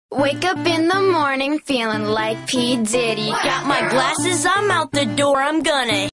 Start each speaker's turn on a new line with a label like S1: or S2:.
S1: Wake up in the morning feeling like P. Diddy. Got my glasses, I'm out the door, I'm gonna